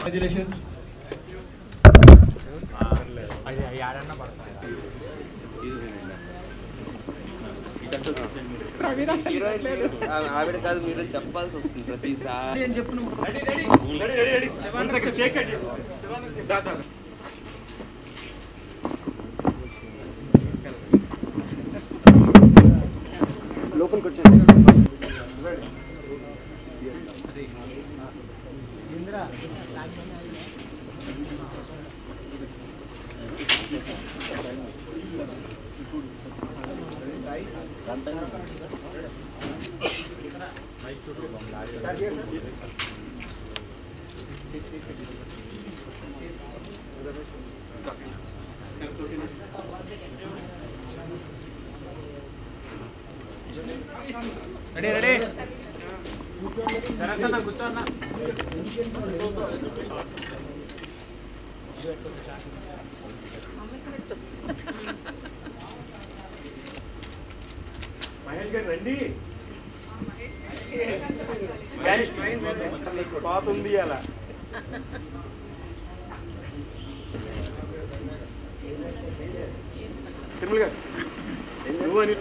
Congratulations. ఆవిడ కాదు మీరు చెప్పాల్సి వస్తుంది ప్రతిసారి. లోపలికి వచ్చేసి రెడీ సరన్నా కూర్చోన్నా మహేష్ గారు రండి. పాత ఉంది అలా తిరుమల గారు నువ్వు అని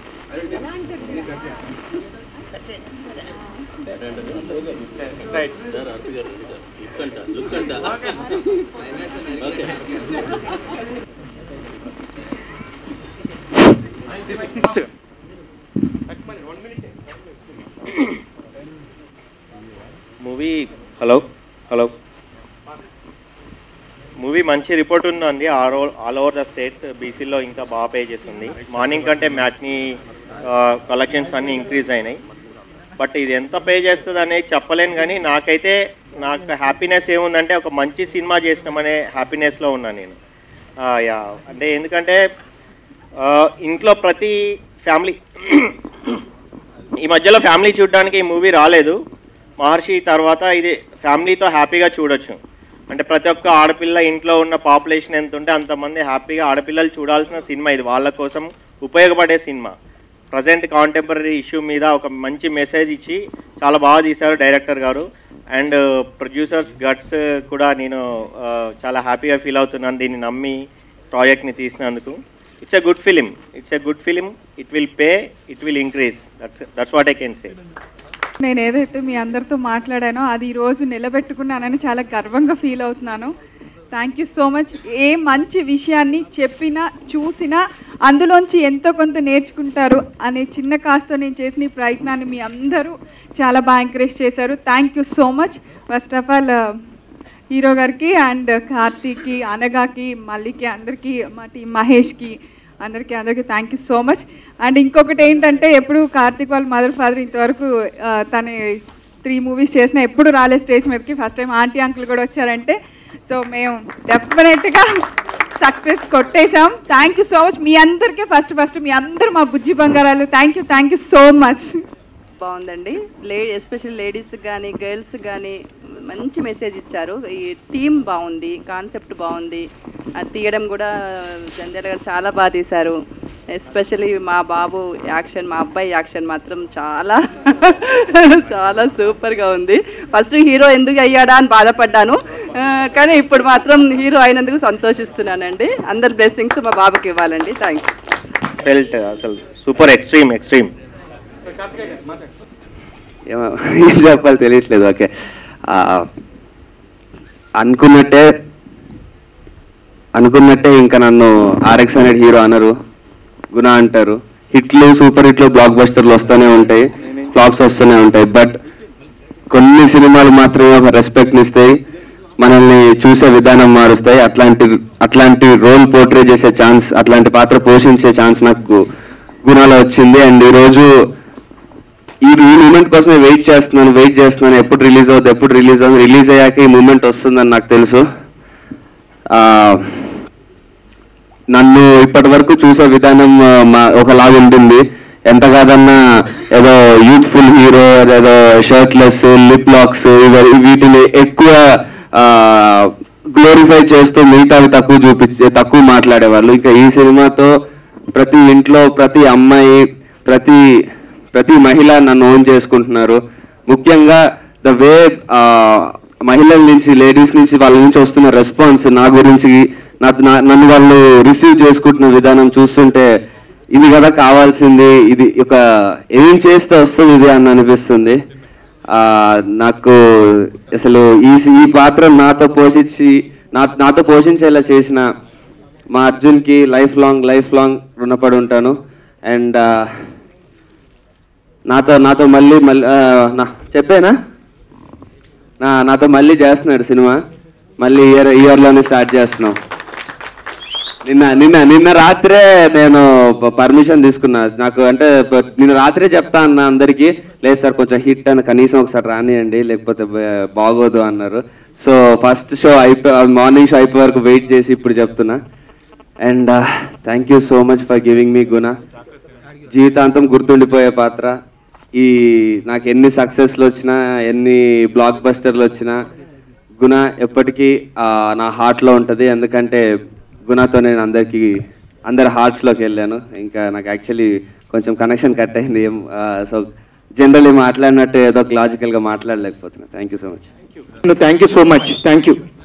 మూవీ హలో మూవీ మంచి రిపోర్ట్ ఉందండి. ఆల్ ఓవర్ ద స్టేట్స్ బీసీలో ఇంకా బాగా పే చేస్తుంది. మార్నింగ్ కంటే మ్యాట్ని కలెక్షన్స్ అన్నీ ఇంక్రీజ్ అయినాయి. బట్ ఇది ఎంత పే చేస్తుంది అనేది చెప్పలేను, కానీ నాకు హ్యాపీనెస్ ఏముందంటే ఒక మంచి సినిమా చేసినామనే హ్యాపీనెస్లో ఉన్నాను నేను. అంటే ఎందుకంటే ఇంట్లో ప్రతి ఫ్యామిలీ ఈ మధ్యలో ఫ్యామిలీ చూడడానికి ఈ మూవీ రాలేదు. మహర్షి తర్వాత ఇది ఫ్యామిలీతో హ్యాపీగా చూడొచ్చు. అంటే ప్రతి ఒక్క ఆడపిల్ల ఇంట్లో ఉన్న పాపులేషన్ ఎంత ఉంటే అంతమంది హ్యాపీగా ఆడపిల్లలు చూడాల్సిన సినిమా ఇది. వాళ్ళ కోసం ఉపయోగపడే సినిమా. ప్రజెంట్ కాంటెంపరీ ఇష్యూ మీద ఒక మంచి మెసేజ్ ఇచ్చి చాలా బాగా తీశారు డైరెక్టర్ గారు. అండ్ ప్రొడ్యూసర్స్ గట్స్ కూడా నేను చాలా హ్యాపీగా ఫీల్ అవుతున్నాను దీన్ని నమ్మి ప్రాజెక్ట్ని తీసినందుకు. It's a good film. It will pay, it will increase. That's what I can say. నేను ఏదైతే మీ అందరితో మాట్లాడానో అది ఈరోజు నిలబెట్టుకున్నానని చాలా గర్వంగా ఫీల్ అవుతున్నాను. Thank you so much. ఏ మంచి విషయాన్ని చెప్పినా చూసినా అందులోంచి ఎంతో కొంత నేర్చుకుంటారు అనే చిన్న కాస్తో నేను చేసిన ఈ ప్రయత్నాన్ని మీ అందరూ చాలా బాగా ఎంకరేజ్ చేశారు. Thank you so much. First of all hero గారికి అండ్ కార్తీక్కి, అనగాకి, మల్లికి, అందరికీ, మా టీం మహేష్కి అందరికీ thank you so much. And ఇంకొకటి ఏంటంటే ఎప్పుడు కార్తీక్ వాళ్ళ మదర్ ఫాదర్ ఇంతవరకు తన 3 మూవీస్ చేసినా ఎప్పుడు రాలేదు స్టేజ్ మీదకి. ఫస్ట్ టైం ఆంటీ అంకుల్ కూడా వచ్చారంటే సో మేము డెఫినెట్గా సక్సెస్ కొట్టేసాం. థ్యాంక్ యూ సో మచ్ మీ అందరికీ. ఫస్ట్ మీ అందరూ మా బుజ్జి బంగారాలు. Thank you so much. బాగుందండి. ఎస్పెషల్లీ లేడీస్కి కానీ గర్ల్స్ కానీ మంచి మెసేజ్ ఇచ్చారు. ఈ థీమ్ బాగుంది, కాన్సెప్ట్ బాగుంది, అది తీయడం కూడా జంధ్యాల గారు చాలా బాగా తీశారు. ఎస్పెషల్లీ మా అబ్బాయి యాక్షన్ మాత్రం చాలా చాలా సూపర్గా ఉంది. ఫస్ట్ హీరో ఎందుకు అయ్యాడా అని బాధపడ్డాను, కానీ ఇప్పుడు మాత్రం హీరో అయినందుకు సంతోషిస్తున్నానండి. అందరి బ్లెస్సింగ్స్ మా బాబుకి ఇవ్వాలండి. థ్యాంక్స్. అసలు సూపర్ ఎక్స్ట్రీమ్. ఏం చెప్పాలి తెలియట్లేదు. ఓకే, అనుకున్నట్టే ఇంకా నన్ను ఆర్ఎక్స్ అనే హీరో అనరు, గుణ అంటారు. హిట్లు, సూపర్ హిట్లు, బ్లాక్ బస్టర్లు వస్తూనే ఉంటాయి, ఫ్లాప్స్ వస్తూనే ఉంటాయి. బట్ కొన్ని సినిమాలు మాత్రమే ఒక రెస్పెక్ట్ని ఇస్తాయి, మనల్ని చూసే విధానం మారుస్తాయి. అట్లాంటి రోల్ పోర్ట్రే చేసే ఛాన్స్, అట్లాంటి పాత్ర పోషించే ఛాన్స్ నాకు గుణాలో వచ్చింది. అండ్ ఈరోజు ఈ మూమెంట్ కోసమే వెయిట్ చేస్తున్నాను. ఎప్పుడు రిలీజ్ అవుతుంది. రిలీజ్ అయ్యాక ఈ మూమెంట్ వస్తుందని నాకు తెలుసు. నన్ను ఇప్పటి వరకు చూసే విధానం ఒకలాగా ఉంటుంది. ఎంత కాదన్నా ఏదో యూత్ఫుల్ హీరో, ఏదో షర్ట్లెస్, లిప్ లాక్స్, వీటిని ఎక్కువ గ్లోరిఫై చేస్తూ మిగతావి తక్కువ మాట్లాడేవాళ్ళు. ఇక ఈ సినిమాతో ప్రతి ఇంట్లో ప్రతి అమ్మాయి, ప్రతి మహిళ నన్ను ఓన్ చేసుకుంటున్నారు. ముఖ్యంగా ద వే మహిళల నుంచి, లేడీస్ నుంచి, వాళ్ళ నుంచి వస్తున్న రెస్పాన్స్, నా గురించి నన్ను వాళ్ళు రిసీవ్ చేసుకుంటున్న విధానం చూస్తుంటే ఇది కదా కావాల్సింది, ఇది ఒక ఏం చేస్తే వస్తుంది ఇది అని అనిపిస్తుంది. నాకు అసలు ఈ పాత్ర నాతో పోషించేలా చేసిన మా అర్జున్కి లైఫ్ లాంగ్ రుణపడి ఉంటాను. అండ్ నాతో మళ్ళీ చెప్పానా, నాతో మళ్ళీ చేస్తున్నాడు సినిమా. మళ్ళీ ఇయర్లోనే స్టార్ట్ చేస్తున్నాం. నిన్న రాత్రే నేను పర్మిషన్ తీసుకున్నా. నాకు అంటే నిన్న రాత్రే చెప్తా అన్న అందరికీ, లేదు సార్ కొంచెం హిట్ అని కనీసం ఒకసారి రానియండి లేకపోతే బాగోదు అన్నారు. So first show morning show అయిపోయే వరకు వెయిట్ చేసి ఇప్పుడు చెప్తున్నా. And thank you so much for giving మీ గుణ. జీవితాంతం గుర్తుండిపోయే పాత్ర. నాకు ఎన్ని సక్సెస్లు వచ్చినా, ఎన్ని బ్లాక్ బస్టర్లు వచ్చినా గుణ ఎప్పటికీ నా హార్ట్లో ఉంటుంది. ఎందుకంటే గుణతో నేను అందరి హార్ట్స్లోకి వెళ్ళాను. ఇంకా నాకు యాక్చువల్లీ కొంచెం కనెక్షన్ కట్ అయింది. సో జనరల్లీ మాట్లాడినట్టు ఏదో లాజికల్గా మాట్లాడలేకపోతున్నా. Thank you so much. Thank you so much. Thank you.